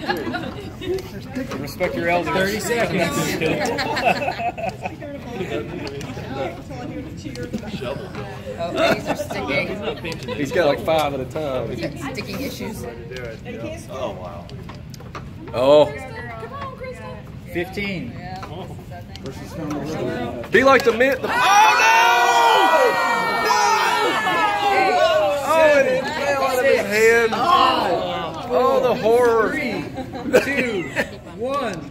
Respect your elders. 30 seconds. Oh, these are sticking. He's got like 5 at a time. Sticking issues. Oh, wow. Oh. 15. Be like the mint. Oh, no! Oh, and it fell out of his hand. Oh, the horror. 3, 2, 1.